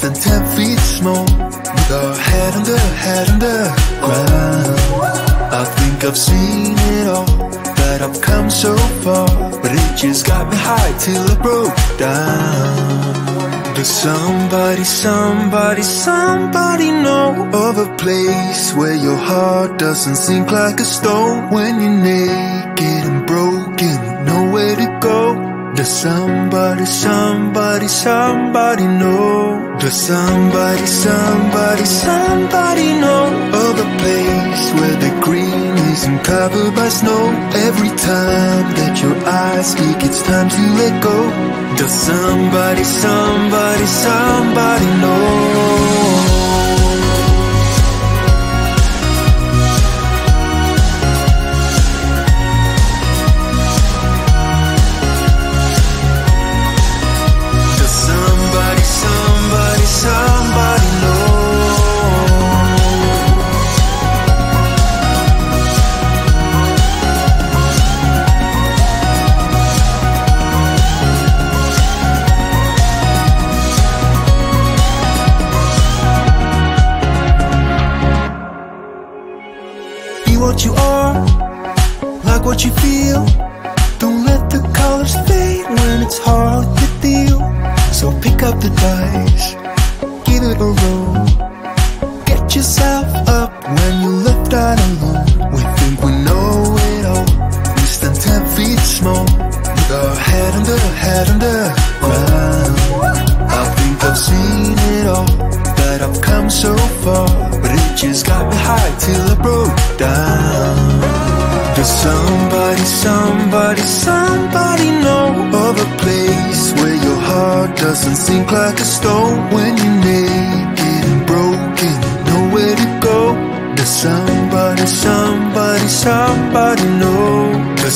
than 10 feet small, with our head on the ground. I think I've seen it all, that I've come so far, but it just got me high till I broke down. Does somebody know of a place where your heart doesn't sink like a stone when you're naked and broken, nowhere to go? Does somebody know? Does somebody know of a place where the green isn't covered by snow? Every time that your eyes speak, it's time to let go. Does somebody know? Somebody know. Be what you are, like what you feel. Don't let the colors fade when it's hard to deal. So pick up the dice, give it a roll. Get yourself up when you're left out alone. We think we know it all, we stand 10 feet small, with our head on the ground. I think I've seen it all, that I've come so far, but it just got me high till I broke down. Does somebody know of a place where your heart doesn't sink like a stone when you're naked and broken, nowhere to go? Does somebody know? Does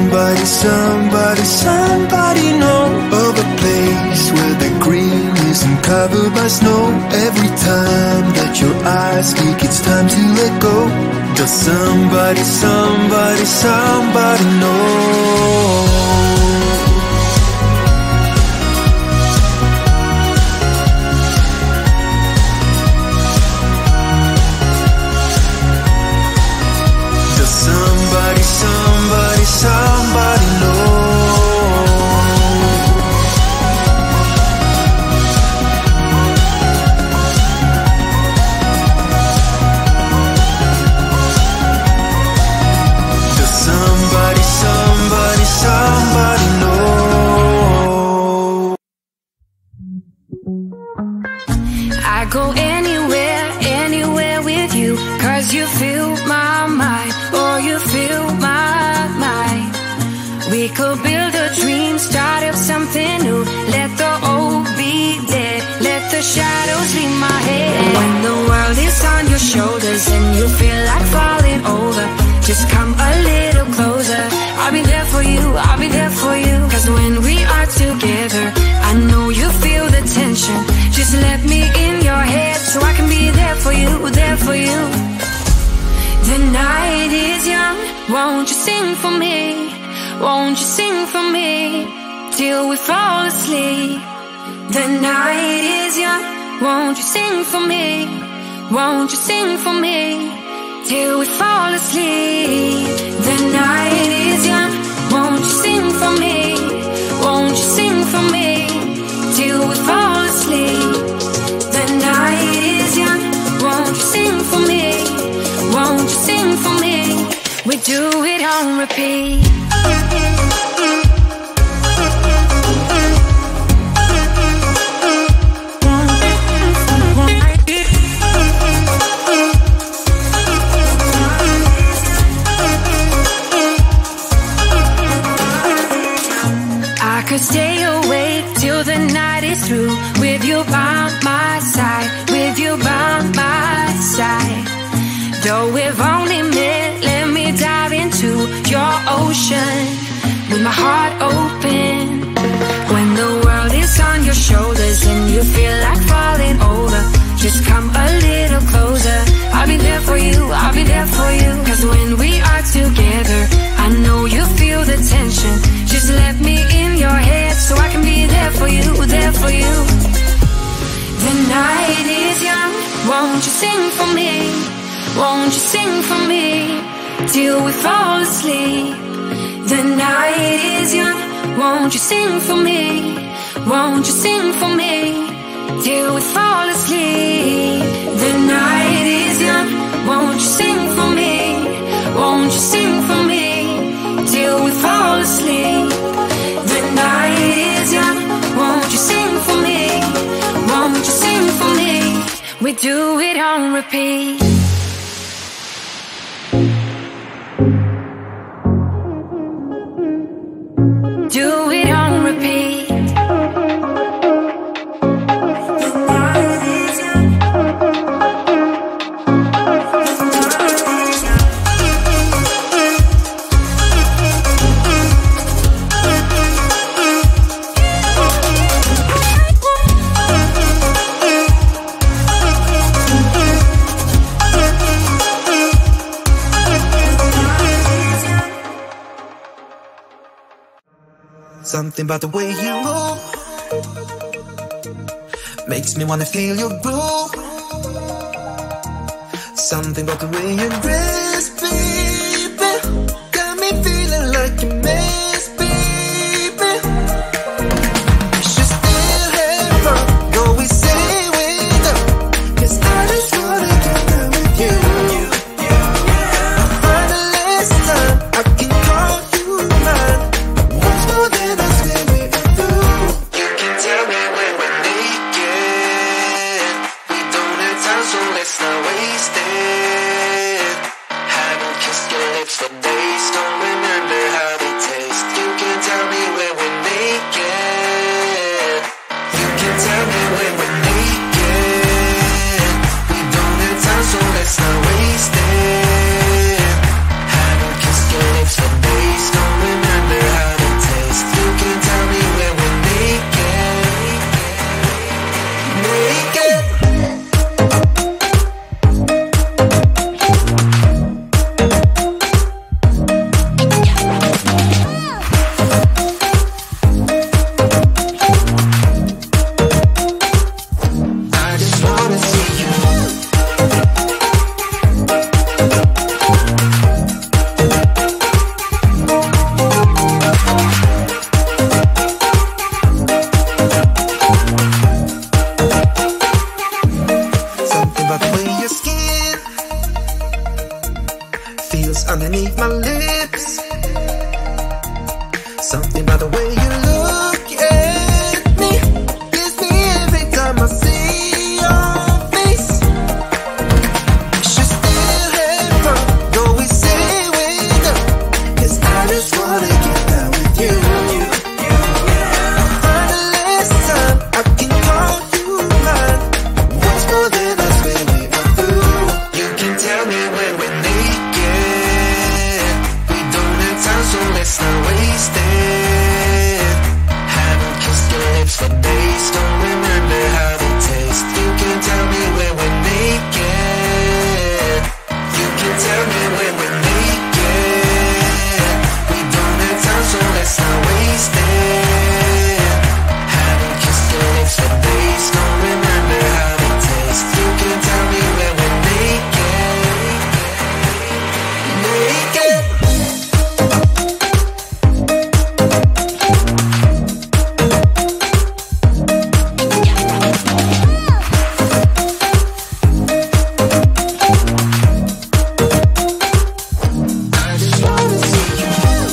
somebody know of a place where the green isn't covered by snow? Every time that your eyes speak, it's time to let go. Does somebody know? Somebody know. Does somebody know? I go anywhere with you, 'cause you fill my mind, or you fill my mind. We could build a dream, start up something new. Let the old be dead, let the shadows leave my head. When the world is on your shoulders and you feel like falling over, just come a little closer. I'll be there for you, I'll be there for you. 'Cause when we are together, I know you feel the tension. Just let me in your head so I can be there for you, there for you. The night is young, won't you sing for me? Won't you sing for me till we fall asleep? The night is young, won't you sing for me? Won't you sing for me till we fall asleep? The night is young, won't you sing for me? Won't you sing for me till we fall asleep? The night is young, won't you sing for me? Won't you sing for me? We do it on repeat. I could stay awake till the night is through, with you by my side, with you by my side. Though we've only met, let me dive into your ocean with my heart open. When the world is on your shoulders and you feel like falling over, just come a little closer. I'll be there for you, I'll be there for you. 'Cause when we are together, I know you feel the tension. Just let me in your head so I can be there for you, there for you. The night Won't you sing for me? Won't you sing for me till we fall asleep? The night is young. Won't you sing for me? Won't you sing for me till we fall asleep? The night is young. Won't you sing for me? Won't you sing for me till we fall asleep? The night is young. Won't you sing for me? Won't you sing for me? We do it on repeat. Do it on repeat. Something about the way you move makes me wanna feel your groove. Something about the way you dress, baby, got me feeling like a mess, baby. You should still have fun, though we say we're done, 'cause I just wanna get down with you. For the last time, I can call you mine. Once more than I swear we are through. You can tell me when we're naked. We don't have time, so let's not waste it. Haven't kissed your lips for days, don't remember how they taste. You can tell me when we're naked. You can tell me when we're naked. We don't have time, so let's not waste it. Haven't kissed your lips for days, don't remember how they taste. You can tell me when we're naked. Naked. I just wanna see you. Something about the way your skin feels underneath my lips. Something about the way you look at me gets me every time I see your face. You should still have fun, though we say we're done, 'cause I just wanna get down with you. For the last time, I can call you mine. Once more than I swear we are through. You can tell me when we're naked. We don't have time, so let's not waste it. Haven't kissed your lips for days, don't remember how they taste. You can tell me when we're naked. You can tell me when we're naked. We don't have time, so let's not waste it. Haven't kissed your lips for days, don't remember how they taste. You can tell me when we're naked. Naked. I just wanna see you.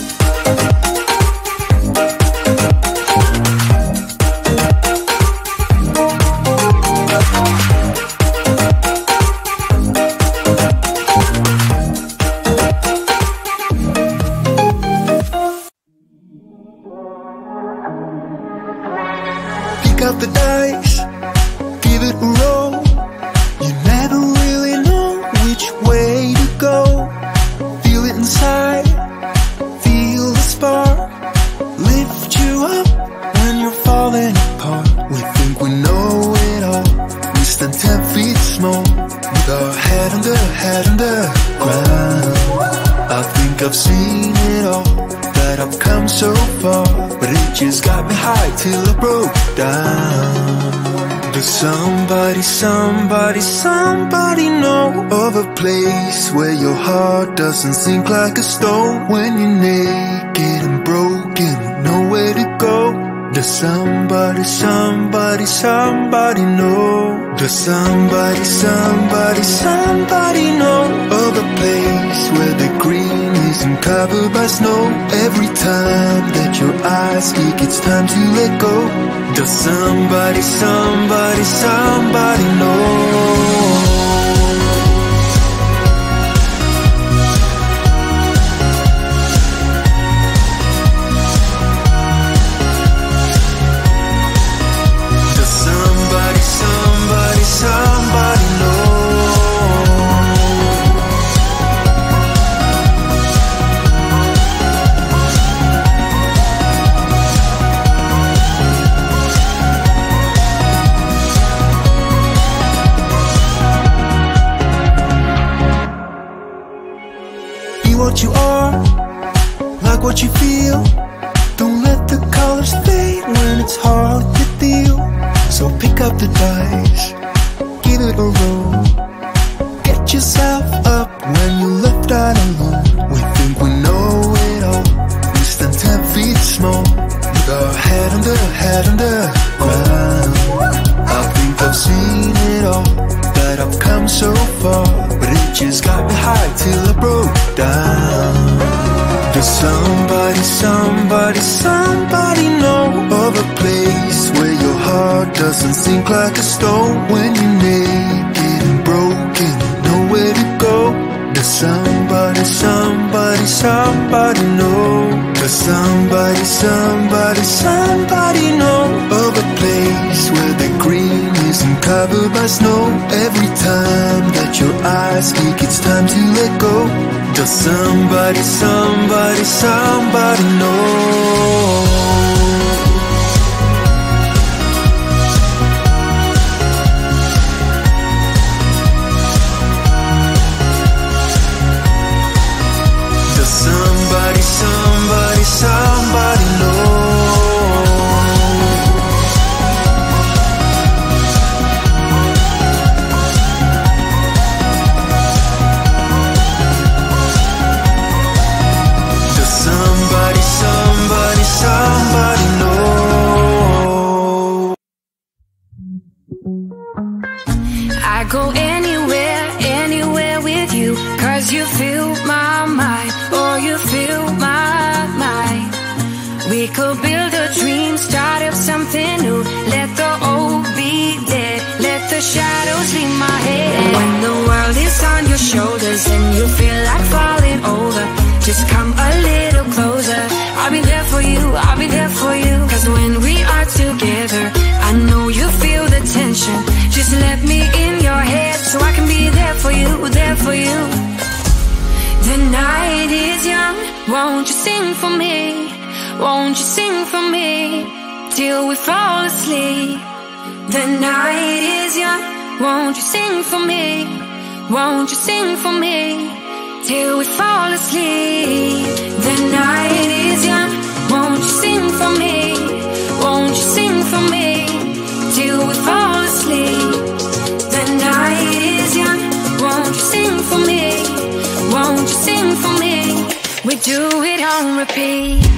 Pick up the dice, give it a roll. You never really know which way to go. Feel it inside, feel the spark, lift you up when you're falling apart. We think we know it all, we stand 10 feet small, with our head under ground. I think I've seen it all, that I've come so far, but it just got me high till I broke down. Does somebody, somebody, somebody know of a place where your heart doesn't sink like a stone when you're naked and broken with nowhere to go? Does somebody, somebody, somebody know? Does somebody, somebody, somebody know of a place where the green isn't covered by snow? Every time that your eyes speak, it's time to let go. Does somebody, somebody, somebody know? Somebody know. Be what you are, like what you feel. Don't let the colors fade when it's hard to deal. So pick up the dice, give it a roll. Get yourself up when you're left out alone. We think we know it all, we stand 10 feet small, with our head under ground. I think I've seen it all, that I've come so far, but it just got me high till I broke down. Does somebody, somebody, somebody know of a place where your heart doesn't sink like a stone when you're naked and broken, nowhere to go? Does somebody, somebody, somebody know? Does somebody, somebody, somebody know of a place where the green isn't covered by snow? Every time that your eyes speak, it's time to let go. Does somebody, somebody, somebody know? Somebody, somebody, somebody know. Does somebody, somebody, somebody know? I go anywhere, anywhere with you, 'cause you fill my mind, or you fill my mind. We could build a dream, start up something new. Let the old be dead, let the shadows leave my head. When the world is on your shoulders and you feel like falling over, just come a little closer. I'll be there for you, I'll be there for you. 'Cause when we are together, I know you feel the tension. Just let me in your head so I can be there for you, there for you. The night is young, won't you sing for me? Won't you sing for me till we fall asleep? The night is young, won't you sing for me? Won't you sing for me till we fall asleep? The night is young, won't you sing for me? Won't you sing for me till we fall asleep? The night is young, won't you sing for me? Won't you sing for me? We do it on repeat.